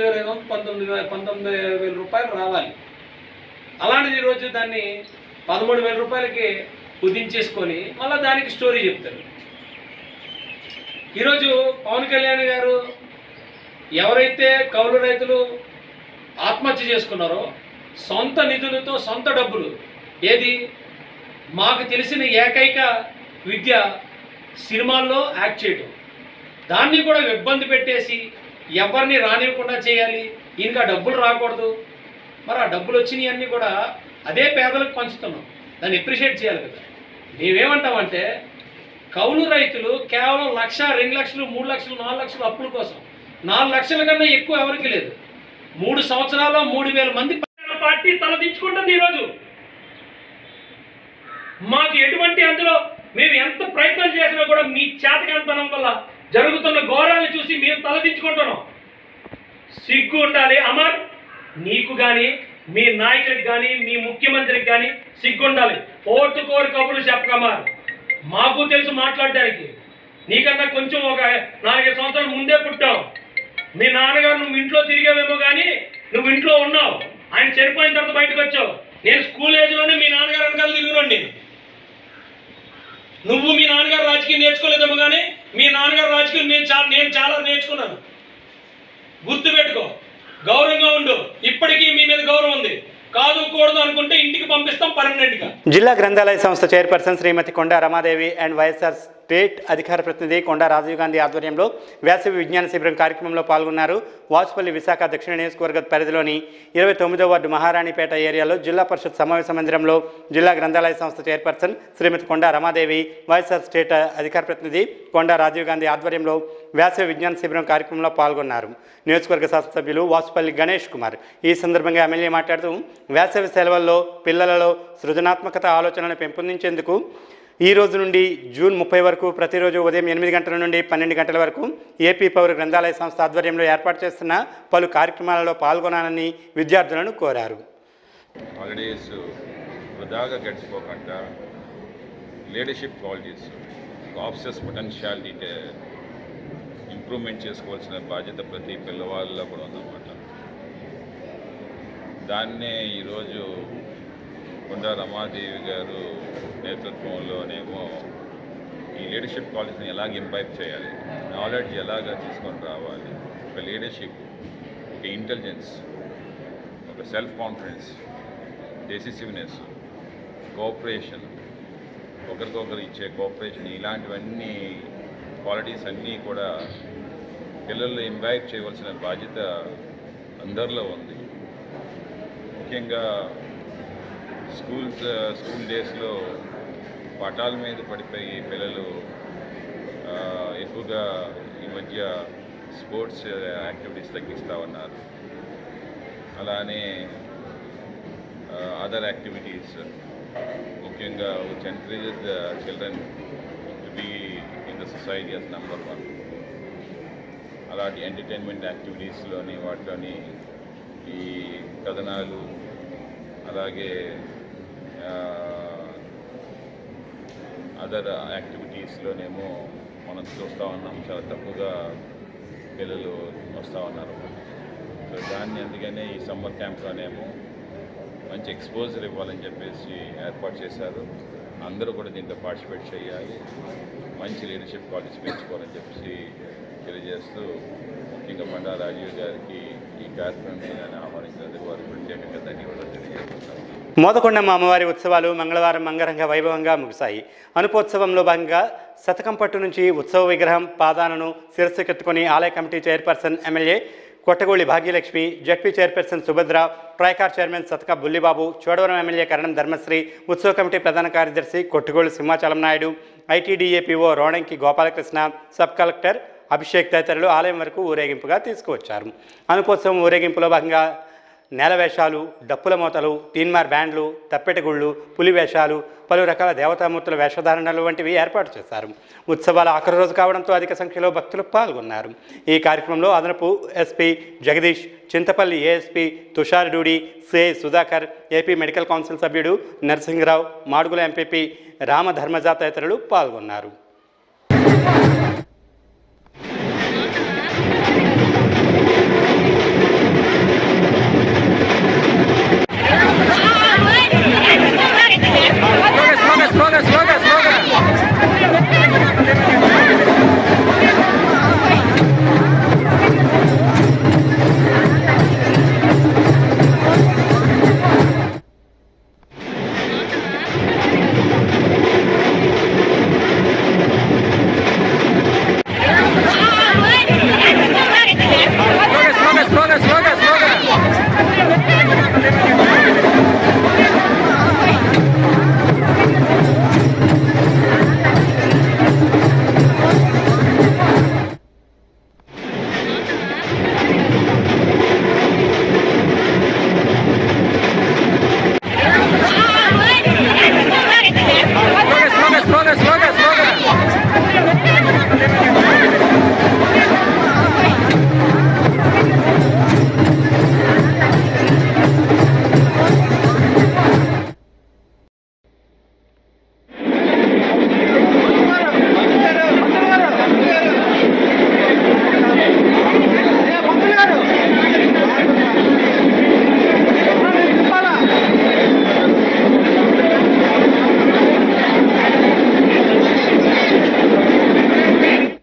19,000 రూపాయలు రావాలి. అలాంటిది ఈరోజు దాన్ని 13,000 రూపాయలకి కుదించేసుకొని మళ్ళీ దానికి స్టోరీ చెప్తారు. ఈరోజు పవన్ కళ్యాణ్ గారు ఎవరైతే కౌలు రైతులు ఆత్మహత్య చేసుకున్నారో సొంత నిధులతో సొంత డబ్బులు, ఏది మాకు తెలిసిన ఏకైక విద్య సినిమాల్లో యాక్ట్ చేయడం, దాన్ని కూడా ఇబ్బంది పెట్టేసి ఎవరిని రానివ్వకుండా చేయాలి, ఇంకా డబ్బులు రాకూడదు. మరి ఆ డబ్బులు వచ్చినాయి అన్నీ కూడా అదే పేదలకు పంచుతున్నాం, దాన్ని ఎప్రిషియేట్ చేయాలి కదా. మేమేమంటామంటే కౌలు రైతులు కేవలం 1,00,000, 2 లక్షలు, 3 లక్షలు, 4 లక్షలు అప్పుల కోసం, 4 లక్షల కన్నా ఎక్కువ ఎవరికి లేదు. 3 సంవత్సరాల్లో 3,000 మంది పార్టీ తలదించుకుంటుంది. ఈరోజు మాకు ఎటువంటి అందులో మేము ఎంత ప్రయత్నం చేసినా కూడా మీ చేతకాంతనం వల్ల జరుగుతున్న ఘోరాలను చూసి మేము తలదించుకుంటున్నాం. సిగ్గు ఉండాలి అమర్, నీకు కానీ మీ నాయకుడికి కానీ మీ ముఖ్యమంత్రికి కానీ సిగ్గు ఉండాలి. కోర్టు కబుర్లు చెప్పకమారు, మాకు తెలుసు మాట్లాడడానికి. నీకన్నా కొంచెం ఒక 4-5 సంవత్సరాల ముందే పుట్టావు. మీ నాన్నగారు నువ్వు ఇంట్లో తిరిగావేమో కానీ నువ్వు ఇంట్లో ఉన్నావు. ఆయన చనిపోయిన తర్వాత బయటకు వచ్చావు. నేను స్కూల్ ఏజ్లోనే మీ నాన్నగారు వెనకాల తిరిగినండి. నువ్వు మీ నాన్నగారు రాజకీయం నేర్చుకోలేదేమో కానీ మీ నాన్నగారు రాజకీయం నేను చాలా నేర్చుకున్నాను. గుర్తుపెట్టుకో, గౌరవంగా ఉండు. ఇప్పటికీ మీ మీద గౌరవం ఉంది. కాదు కూడదు అనుకుంటే ఇంటికి పంపిస్తాం పర్మనెంట్గా. జిల్లా గ్రంథాలయ సంస్థ chairperson Srimati Konda Ramadevi and YSR state అధికార ప్రతినిధి కొండా రాజీవ్ గాంధీ ఆధ్వర్యంలో వేసవి విజ్ఞాన శిబిరం కార్యక్రమంలో పాల్గొన్నారు. వాజ్పల్లి విశాఖ దక్షిణ నియోజకవర్గ పరిధిలోని 29వ వార్డు మహారాణిపేట ఏరియాలో జిల్లా పరిషత్ సమావేశ మందిరంలో జిల్లా గ్రంథాలయ సంస్థ chairperson Srimati Konda Ramadevi, YSR state అధికార ప్రతినిధి కొండా రాజీవ్ గాంధీ ఆధ్వర్యంలో వేసవి విజ్ఞాన శిబిరం కార్యక్రమంలో పాల్గొన్నారు. నియోజకవర్గ శాసనసభ్యులు వాసుపల్లి గణేష్ కుమార్ ఈ సందర్భంగా ఎమ్మెల్యే మాట్లాడుతూ వేసవి సెలవుల్లో పిల్లలలో సృజనాత్మకత ఆలోచనలను పెంపొందించేందుకు ఈ రోజు నుండి జూన్ 30 వరకు ప్రతిరోజు ఉదయం 8 గంటల నుండి 12 గంటల వరకు ఏపీ పౌర గ్రంథాలయ సంస్థ ఆధ్వర్యంలో ఏర్పాటు చేస్తున్న పలు కార్యక్రమాలలో పాల్గొనాలని విద్యార్థులను కోరారు. హాలిడేస్ వృధాగా గడిచిపోకుండా leadership qualities, officers potentiality improvement చేసుకోవాల్సిన బాధ్యత ప్రతి పిల్లవాళ్ళలో కూడా ఉందన్నమాట. దాన్నే ఈరోజు కొండా రమాదేవి గారు నేతృత్వంలోనేమో ఈ లీడర్షిప్ క్వాలిటీని ఎలాగ ఇంపైప్ చేయాలి, నాలెడ్జ్ ఎలాగా తీసుకొని రావాలి, ఒక లీడర్షిప్, ఒక ఇంటెలిజెన్స్, ఒక సెల్ఫ్ కాన్ఫిడెన్స్, డెసిసివ్నెస్, కోఆపరేషన్, ఒకరికొకరు ఇచ్చే కోఆపరేషన్, ఇలాంటివన్నీ క్వాలిటీస్ అన్నీ కూడా పిల్లల్లో ఇంపైప్ చేయవలసిన బాధ్యత అందరిలో ఉంది. ముఖ్యంగా స్కూల్ డేస్లో పటాల మీద పడిపోయి పిల్లలు ఎక్కువగా ఈ మధ్య స్పోర్ట్స్ యాక్టివిటీస్ తగ్గిస్తూ ఉన్నారు. అలానే అదర్ యాక్టివిటీస్, ముఖ్యంగా which encourages the children to be in the society as number 1. అలాంటి ఎంటర్టైన్మెంట్ యాక్టివిటీస్లోని వాటిలోని ఈ కథనాలు, అలాగే అదర్ యాక్టివిటీస్లోనేమో మనం చూస్తూ ఉన్నాం చాలా తక్కువగా పిల్లలు వస్తూ ఉన్నారు. సో దాన్ని అందుకనే ఈ సమ్మర్ క్యాంప్లోనేమో మంచి ఎక్స్పోజర్ ఇవ్వాలని చెప్పేసి ఏర్పాటు చేశారు. అందరూ కూడా దీంట్లో పార్టిసిపేట్ చేయాలి, మంచి లీడర్షిప్ క్వాలిటీస్ పెంచుకోవాలని చెప్పేసి తెలియజేస్తూ ముఖ్యంగా కొండా రాజీవ్ గారికి ఈ కార్యక్రమాన్ని ఆహ్వానించినందుకు వారికి ప్రత్యేకంగా ధన్యవాదాలు తెలియజేస్తున్నాను. మోదకొండమ్మ అమ్మవారి ఉత్సవాలు మంగళవారం అంగరంగ వైభవంగా ముగిశాయి. అనుపోత్సవంలో భాగంగా శతకం పట్టు నుంచి ఉత్సవ విగ్రహం పాదాలను శిరస్సుకెత్తుకొని ఆలయ committee chairperson MLA Kottagoli Bhagyalakshmi, ZP chairperson Subhadra, TRICOR chairman Sataka Bullibabu, Chodavaram MLA Karanam Dharmasri, ఉత్సవ కమిటీ ప్రధాన కార్యదర్శి Kottagoli Simhachalam Naidu, ITDA PO Ronanki Gopalakrishna, sub collector Abhishek తదితరులు ఆలయం వరకు ఊరేగింపుగా తీసుకువచ్చారు. అనుపోత్సవం ఊరేగింపులో భాగంగా నేలవేషాలు, డప్పుల మూతలు, తీన్మార్ బ్యాండ్లు, తప్పెటగుళ్ళు, పులి వేషాలు, పలు రకాల దేవతామూర్తుల వేషధారణలు వంటివి ఏర్పాటు చేశారు. ఉత్సవాల ఆఖరి రోజు కావడంతో అధిక సంఖ్యలో భక్తులు పాల్గొన్నారు. ఈ కార్యక్రమంలో అదనపు SP Jagadish, Chintapalli ASP Tushar Dudi, CI Sudhakar, AP medical council సభ్యుడు నరసింహరావు, మాడుగుల ఎంపీపీ రామధర్మజ తదితరులు పాల్గొన్నారు.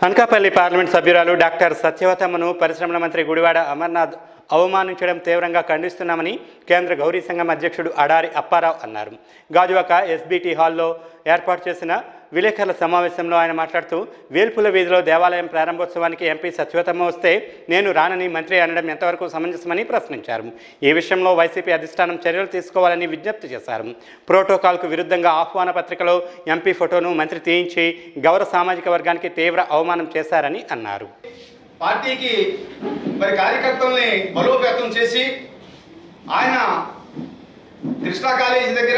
అనకాపల్లి పార్లమెంట్ సభ్యురాలు డాక్టర్ సత్యవతమ్మను పరిశ్రమల మంత్రి గుడివాడ అమర్నాథ్ అవమానించడం తీవ్రంగా ఖండిస్తున్నామని కేంద్ర గౌరీ సంఘం అధ్యక్షుడు అడారి అప్పారావు అన్నారు. గాజువాక ఎస్బీటీ హాల్లో ఏర్పాటు చేసిన విలేకరుల సమావేశంలో ఆయన మాట్లాడుతూ వేల్పుల వీధిలో దేవాలయం ప్రారంభోత్సవానికి ఎంపీ సత్యవతమ్మ వస్తే నేను రానని మంత్రి అనడం ఎంతవరకు సమంజసమని ప్రశ్నించారు. ఈ విషయంలో వైసీపీ అధిష్టానం చర్యలు తీసుకోవాలని విజ్ఞప్తి చేశారు. ప్రోటోకాల్కు విరుద్ధంగా ఆహ్వాన పత్రికలో ఎంపీ ఫోటోను మంత్రి తీయించి గౌరవ సామాజిక వర్గానికి తీవ్ర అవమానం చేశారని అన్నారు. పార్టీకి మరి కార్యకర్తల్ని బలోపేతం చేసి ఆయన కృష్ణా కాలేజీ దగ్గర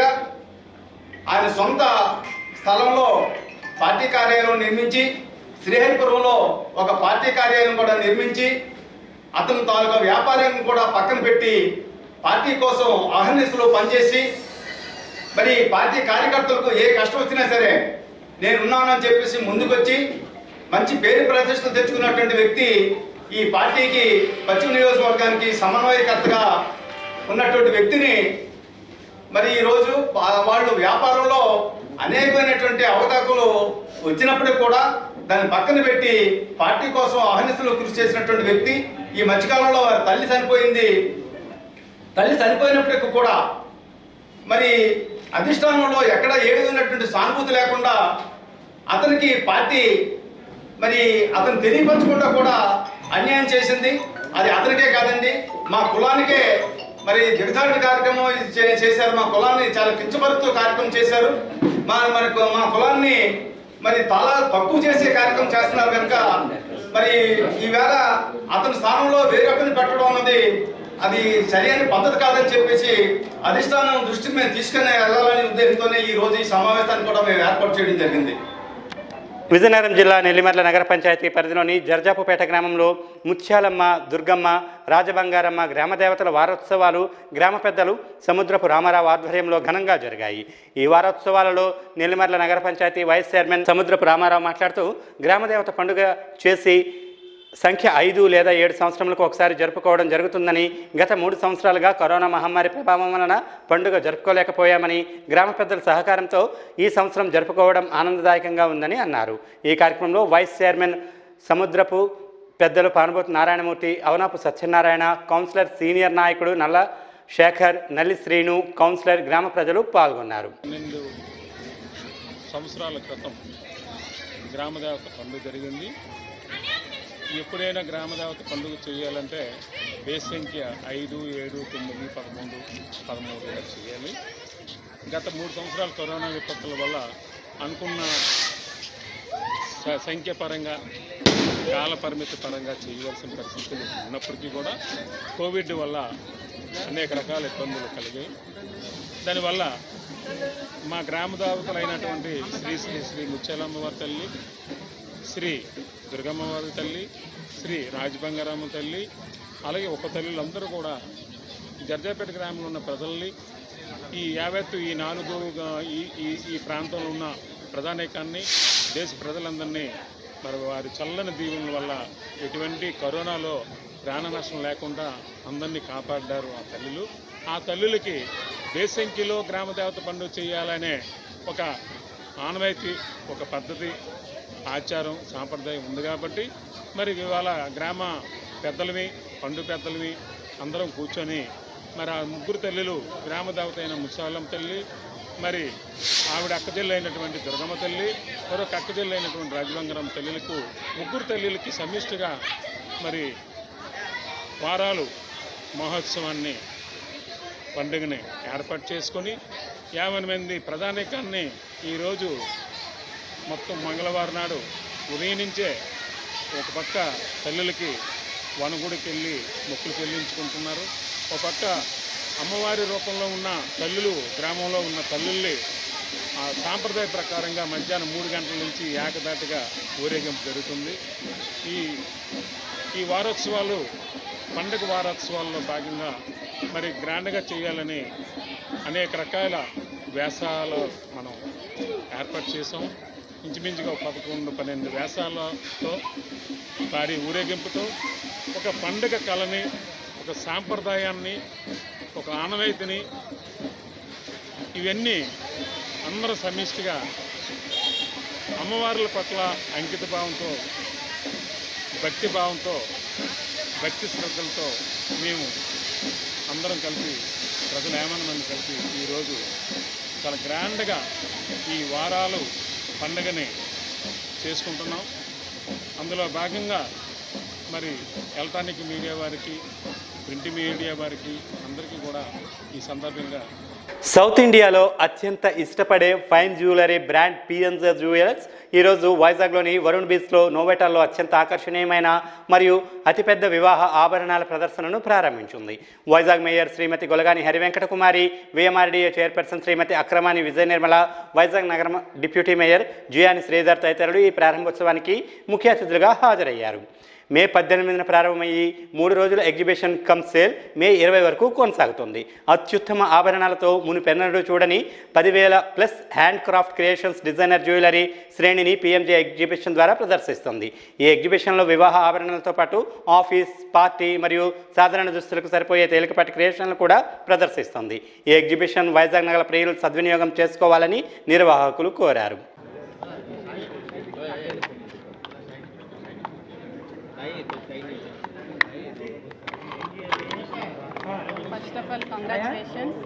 ఆయన సొంత స్థలంలో పార్టీ కార్యాలయం నిర్మించి శ్రీహరిపురంలో ఒక పార్టీ కార్యాలయం కూడా నిర్మించి అతని తాలూకా వ్యాపారాన్ని కూడా పక్కన పెట్టి పార్టీ కోసం అహర్నిశలు పనిచేసి మరి పార్టీ కార్యకర్తలకు ఏ కష్టం వచ్చినా సరే నేనున్నానని చెప్పేసి ముందుకొచ్చి మంచి పేరు ప్రతిష్టలు తెచ్చుకున్నటువంటి వ్యక్తి ఈ పార్టీకి పశ్చిమ నియోజకవర్గానికి సమన్వయకర్తగా ఉన్నటువంటి వ్యక్తిని మరి ఈరోజు వాళ్ళు వ్యాపారంలో అనేకమైనటువంటి అవకాశాలు వచ్చినప్పటికీ కూడా దాన్ని పక్కన పెట్టి పార్టీ కోసం అహర్నిశలు కృషి చేసినటువంటి వ్యక్తి ఈ మధ్యకాలంలో వారి తల్లి చనిపోయింది. తల్లి చనిపోయినప్పటికీ కూడా మరి అధిష్టానంలో ఎక్కడ ఏ విధమైనటువంటి సానుభూతి లేకుండా అతనికి పార్టీ మరి అతను తెలియపరచకుండా కూడా అన్యాయం చేసింది. అది అతనికే కాదండి, మా కులానికే మరి దిగజారుడు కార్యక్రమం చేశారు. మా కులాన్ని చాలా కించపరుస్తూ కార్యక్రమం చేశారు. మా కులాన్ని మరి చాలా తక్కువ చేసే కార్యక్రమం చేస్తున్నారు కనుక మరి ఈవేళ అతని స్థానంలో వేరొకరిని పెట్టడం అన్నది అది సరైన పద్ధతి కాదని చెప్పేసి అధిష్టానం దృష్టికి మేము తీసుకుని వెళ్ళాలనే ఉద్దేశంతోనే ఈ రోజు ఈ సమావేశాన్ని కూడా మేము ఏర్పాటు చేయడం జరిగింది. విజయనగరం జిల్లా నెల్లిమర్ల నగర పంచాయతీ పరిధిలోని జర్జాపుపేట గ్రామంలో ముత్యాలమ్మ, దుర్గమ్మ, రాజబంగారమ్మ గ్రామ దేవతల వారోత్సవాలు గ్రామ పెద్దలు సముద్రపు రామారావు ఆధ్వర్యంలో ఘనంగా జరిగాయి. ఈ వారోత్సవాలలో నెల్లిమర్ల నగర పంచాయతీ వైస్ చైర్మన్ సముద్రపు రామారావు మాట్లాడుతూ గ్రామదేవత పండుగ చేసి సంఖ్య 5 లేదా 7 సంవత్సరములకు ఒకసారి జరుపుకోవడం జరుగుతుందని, గత 3 సంవత్సరాలుగా కరోనా మహమ్మారి ప్రభావం వలన పండుగ జరుపుకోలేకపోయామని, గ్రామ పెద్దల సహకారంతో ఈ సంవత్సరం జరుపుకోవడం ఆనందదాయకంగా ఉందని అన్నారు. ఈ కార్యక్రమంలో వైస్ చైర్మన్ సముద్రపు పెద్దలు పానుబోతు నారాయణమూర్తి, అవనాపు సత్యనారాయణ, కౌన్సిలర్ సీనియర్ నాయకుడు నల్ల శేఖర్, నల్లి శ్రీను, కౌన్సిలర్, గ్రామ ప్రజలు పాల్గొన్నారు. 12 సంవత్సరాల క్రితం గ్రామదేవత పండుగ జరిగింది. ఎప్పుడైనా గ్రామదేవత పండుగ చేయాలంటే బేస్ సంఖ్య 5, 7, 9, 11, 13 చేయాలి. గత 3 సంవత్సరాల కరోనా విపత్తుల వల్ల అనుకున్న సంఖ్య పరంగా, కాల పరిమితి పరంగా చేయవలసిన పరిస్థితులు ఉన్నప్పటికీ కూడా కోవిడ్ వల్ల అనేక రకాల ఇబ్బందులు కలిగాయి. దానివల్ల మా గ్రామదేవతలైనటువంటి శ్రీ శ్రీ శ్రీ ముత్యాలమ్మవారి తల్లి, శ్రీ దుర్గమ్మవారి తల్లి, శ్రీ రాజబంగారమ్మ తల్లి, అలాగే ఒక తల్లులందరూ కూడా జర్జాపేట గ్రామంలో ఉన్న ప్రజల్ని, ఈ యావత్తు ఈ 4 ఈ ప్రాంతంలో ఉన్న ప్రధానికాన్ని, దేశ ప్రజలందరినీ మరి వారి చల్లని దీవెనల వల్ల ఎటువంటి కరోనాలో ప్రాణ నష్టం లేకుండా అందరినీ కాపాడారు ఆ తల్లులు. ఆ తల్లులకి బేసంఖ్యలో గ్రామదేవత పండుగ చేయాలనే ఒక ఆనవాయితీ, ఒక పద్ధతి, ఆచారం, సాంప్రదాయం ఉంది కాబట్టి మరి ఇవాళ గ్రామ పెద్దలవి, పండు పెద్దలవి అందరం కూర్చొని మరి ఆ 3 తల్లులు, గ్రామ దేవత అయిన ముత్యాలమ్మ తల్లి, మరి ఆవిడ అక్కచెల్లి అయినటువంటి దుర్గమ్మ తల్లి, మరొక అక్కచెల్లి అయినటువంటి రాజబంగారమ్మ తల్లులకు 3 తల్లులకి సమిష్టిగా మరి వారాలు మహోత్సవాన్ని, పండుగని ఏర్పాటు చేసుకొని 50 మంది ప్రధానికాన్ని ఈరోజు మొత్తం మంగళవారం నాడు ఉదయం నుంచే ఒక పక్క తల్లులకి వనగుడికి వెళ్ళి మొక్కులు చెల్లించుకుంటున్నారు. ఒక పక్క అమ్మవారి రూపంలో ఉన్న తల్లులు, గ్రామంలో ఉన్న తల్లుల్ని ఆ సాంప్రదాయ ప్రకారంగా మధ్యాహ్నం 3 గంటల నుంచి ఏకదాటిగా ఊరేగింపు జరుగుతుంది. ఈ వారోత్సవాలు పండుగ వారోత్సవాల్లో భాగంగా మరి గ్రాండ్గా చేయాలని అనేక రకాల వేషాలు మనం ఏర్పాటు చేసాం. ఇంచుమించుగా 11-12 వేషాలతో భారీ ఊరేగింపుతో ఒక పండుగ కళని, ఒక సాంప్రదాయాన్ని, ఒక ఆనవాయితీని, ఇవన్నీ అందరూ సమిష్టిగా అమ్మవార్ల పట్ల అంకిత భావంతో భక్తిభావంతో భక్తి శ్రద్ధలతో మేము అందరం కలిపి ప్రజలు ఏమన్నా మంది కలిపి ఈరోజు చాలా గ్రాండ్గా ఈ వారాలు పండుగని చేసుకుంటున్నాం. అందులో భాగంగా మరి ఎలక్ట్రానిక్ మీడియా వారికి, ప్రింట్ మీడియా వారికి అందరికీ కూడా ఈ సందర్భంగా సౌత్ ఇండియాలో అత్యంత ఇష్టపడే fine jewellery brand PNJ jewellers ఈరోజు వైజాగ్లోని వరుణ్ బీచ్లో నోవెటాల్లో అత్యంత ఆకర్షణీయమైన మరియు అతిపెద్ద వివాహ ఆభరణాల ప్రదర్శనను ప్రారంభించింది. Vizag mayor Srimati Golagani Hari Venkata Kumari, VMRDA chairperson Srimati Akramani Vijaya Nirmala, Vizag నగర డిప్యూటీ మేయర్ జుయాని శ్రీధర్ తదితరులు ఈ ప్రారంభోత్సవానికి ముఖ్య అతిథులుగా హాజరయ్యారు. మే 18న ప్రారంభమయ్యి 3 రోజుల ఎగ్జిబిషన్ కమ్ సేల్ మే 20 వరకు కొనసాగుతుంది. అత్యుత్తమ ఆభరణాలతో మునుపెన్నడూ చూడని 10,000+ hand craft creations designer jewellery శ్రేణిని పిఎంజే ఎగ్జిబిషన్ ద్వారా ప్రదర్శిస్తుంది. ఈ ఎగ్జిబిషన్లో వివాహ ఆభరణాలతో పాటు ఆఫీస్, పార్టీ మరియు సాధారణ దుస్తులకు సరిపోయే తేలికపాటి క్రియేషన్లు కూడా ప్రదర్శిస్తుంది. ఈ ఎగ్జిబిషన్ వైజాగ్ నగర ప్రియులు సద్వినియోగం చేసుకోవాలని నిర్వాహకులు కోరారు. First of all congratulations.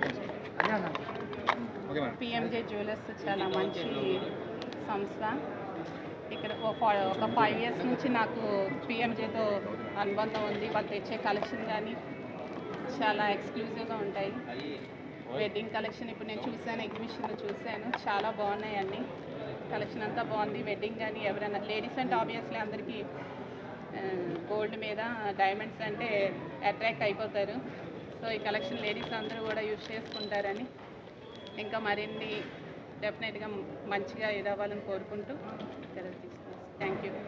PMJ jewellers చాలా మంచి సంస్థ. ఇక్కడ ఒక 5 years నుంచి నాకు పిఎంజేతో అనుబంధం ఉంది. వాళ్ళు తెచ్చే కలెక్షన్ కానీ చాలా ఎక్స్క్లూజివ్గా ఉంటాయి. వెడ్డింగ్ కలెక్షన్ ఇప్పుడు నేను చూశాను, ఎగ్జిబిషన్లో చూశాను, చాలా బాగున్నాయి అన్నీ. కలెక్షన్ అంతా బాగుంది. వెడ్డింగ్ కానీ ఎవరైనా లేడీస్ అంటే ఆబ్వియస్లీ అందరికీ గోల్డ్ మీద డైమండ్స్ అంటే అట్రాక్ట్ అయిపోతారు. సో ఈ కలెక్షన్ లేడీస్ అందరూ కూడా యూజ్ చేసుకుంటారని, ఇంకా మరిన్ని డెఫినెట్గా మంచిగా ఇదవ్వాలని కోరుకుంటూ థ్యాంక్ యూ.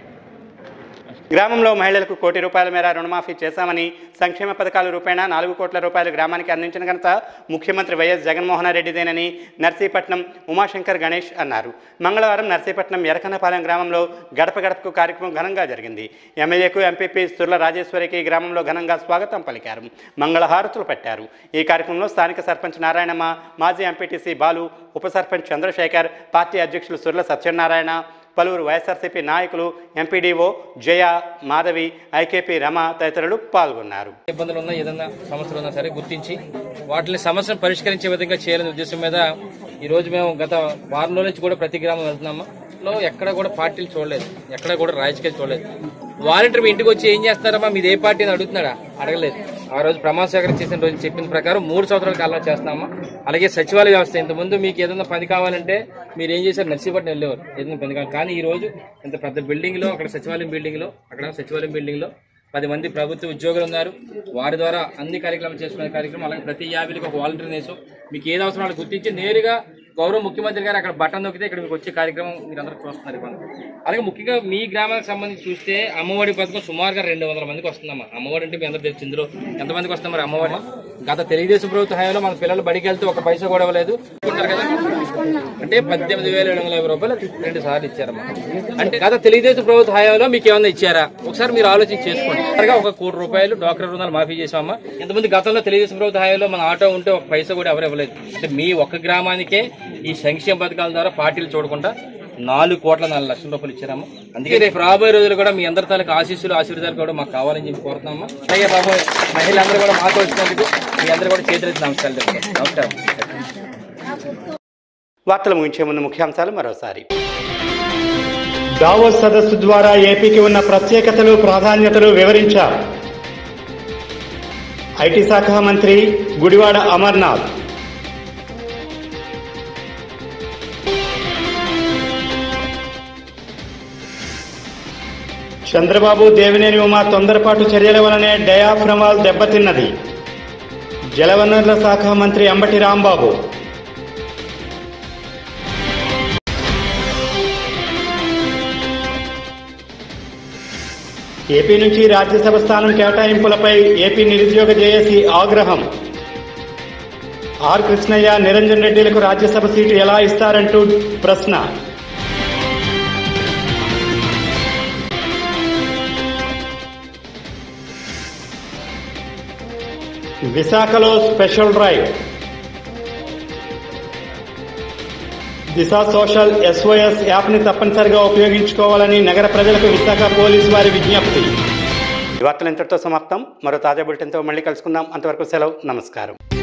గ్రామంలో మహిళలకు ₹1 కోటి మేర రుణమాఫీ చేశామని, సంక్షేమ పథకాల రూపేణా ₹4 కోట్ల గ్రామానికి అందించిన ఘనత ముఖ్యమంత్రి వైఎస్ జగన్మోహన్ రెడ్డిదేనని నర్సీపట్నం ఉమాశంకర్ గణేష్ అన్నారు. మంగళవారం నర్సీపట్నం ఎరకన్నపాలెం గ్రామంలో గడప గడపకు కార్యక్రమం ఘనంగా జరిగింది. ఎమ్మెల్యేకు ఎంపీపీ సుర్ల రాజేశ్వరికి గ్రామంలో ఘనంగా స్వాగతం పలికారు, మంగళహారతులు పెట్టారు. ఈ కార్యక్రమంలో స్థానిక సర్పంచ్ నారాయణమ్మ, మాజీ ఎంపీటీసీ బాలు, ఉప సర్పంచ్ చంద్రశేఖర్, పార్టీ అధ్యక్షులు సుర్ల సత్యనారాయణ, పలువురు వైఎస్ఆర్సీపీ నాయకులు, ఎంపీడీఓ జయ, మాధవి, ఐకేపీ రమ తదితరులు పాల్గొన్నారు. ఇబ్బందులు ఉన్నా, ఏదైనా సమస్యలు ఉన్నా సరే గుర్తించి వాటిని సమస్యను పరిష్కరించే విధంగా చేయాలనే ఉద్దేశం మీద ఈరోజు మేము గత వారం రోజుల నుంచి కూడా ప్రతి గ్రామం వెళ్తున్నాము. ఎక్కడ కూడా పార్టీలు చూడలేదు, ఎక్కడ కూడా రాజకీయాలు చూడలేదు. వాలంటీర్ మీ ఇంటికి వచ్చి ఏం చేస్తారమ్మా, మీది ఏ పార్టీ అని అడుగుతున్నాడా? అడగలేదు. ఆ రోజు ప్రమాణ స్వీకారం చేసిన రోజు చెప్పిన ప్రకారం 3 సంవత్సరాల కాలంలో చేస్తున్నామా. అలాగే సచివాలయ వ్యవస్థ, ఇంతకుముందు మీకు ఏదైనా పని కావాలంటే మీరు ఏం చేశారు, నర్సీపట్నం వెళ్ళేవారు ఏదైనా పని కావాలి. కానీ ఈ రోజు ఇంత పెద్ద బిల్డింగ్లో, అక్కడ సచివాలయం బిల్డింగ్లో 10 మంది ప్రభుత్వ ఉద్యోగులు ఉన్నారు. వారి ద్వారా అన్ని కార్యక్రమాలు చేసుకునే కార్యక్రమం. అలాగే ప్రతి 50కి ఒక వాలంటీర్ వేసాం. మీకు ఏది అవసరాలు గుర్తించి నేరుగా గౌరవ ముఖ్యమంత్రి గారు అక్కడ బటన్ నొక్కితే ఇక్కడ మీకు వచ్చే కార్యక్రమం మీరు అందరూ చూస్తున్నారు. అలాగే ముఖ్యంగా మీ గ్రామానికి సంబంధించి చూస్తే అమ్మఒడి పథకం సుమారుగా 200 మందికి వస్తుందమ్మా. అమ్మఒడి అంటే మీ అందరూ తెలుసు. ఇందులో ఎంతమందికి వస్తుంది మరి అమ్మఒడి? గత తెలుగుదేశం ప్రభుత్వ హయాంలో మన పిల్లలు బడికి వెళ్తే ఒక పైసా కూడా ఇవ్వలేదు కదా. అంటే 18,750 రూపాయలు 2 సార్లు ఇచ్చారమ్మా. అంటే గత తెలుగుదేశం ప్రభుత్వ హయాంలో మీకు ఏమన్నా ఇచ్చారా? ఒకసారి మీరు ఆలోచన చేసుకోండి. ఒక ₹1 కోటి డ్వాక్రా రుణాలు మాఫీ చేసామా. ఇంతమంది గతంలో తెలుగుదేశం ప్రభుత్వ హయాంలో మన ఆటో ఉంటే ఒక పైసా కూడా ఎవరు ఇవ్వలేదు. అంటే మీ ఒక్క గ్రామానికే ఈ సంక్షేమ పథకాల ద్వారా పార్టీలు చూడకుండా ₹4,04,00,000 ఇచ్చారమ్మా. అందుకే రేపు రాబోయే రోజులు కూడా మీ అందరి తాలూకు ఆశీర్వాదాలు కూడా మాకు కావాలని చెప్పి కోరుతున్నామా. అలాగే రాబోయే మహిళలందరూ కూడా మాతో వచ్చినందుకు మీ అందరూ కూడా చేతులెత్తి నమస్కారం చెప్తారు. నమస్కారం. వార్తలు ముగించే ముందు ముఖ్యాంశాలు మరోసారి. దావోస్ సదస్సు ద్వారా ఏపీకి ఉన్న ప్రత్యేకతలు, ప్రాధాన్యతలు వివరించారు ఐటీ శాఖ మంత్రి గుడివాడ అమర్నాథ్. చంద్రబాబు, దేవినేని ఉమా తొందరపాటు చర్యల వలనే డయాఫ్రమాల్ దెబ్బతిన్నది. జలవనరుల శాఖ మంత్రి అంబటి రాంబాబు. ఏపీ నుంచి రాజ్యసభ స్థానం కేటాయింపులపై ఏపీ నిరుద్యోగ జేఏసీ ఆగ్రహం. ఆర్ కృష్ణయ్య, నిరంజన్ రెడ్డిలకు రాజ్యసభ సీటు ఎలా ఇస్తారంటూ ప్రశ్న. విశాఖలో special drive. Disha social SOS యాప్ని తప్పనిసరిగా ఉపయోగించుకోవాలని నగర ప్రజలకు విశాఖ పోలీసు వారి విజ్ఞప్తి. ఈ వార్తలు ఇంతటితో సమాప్తం. మరో తాజా బులెటిన్తో మళ్ళీ కలుసుకుందాం. అంతవరకు సెలవు. నమస్కారం.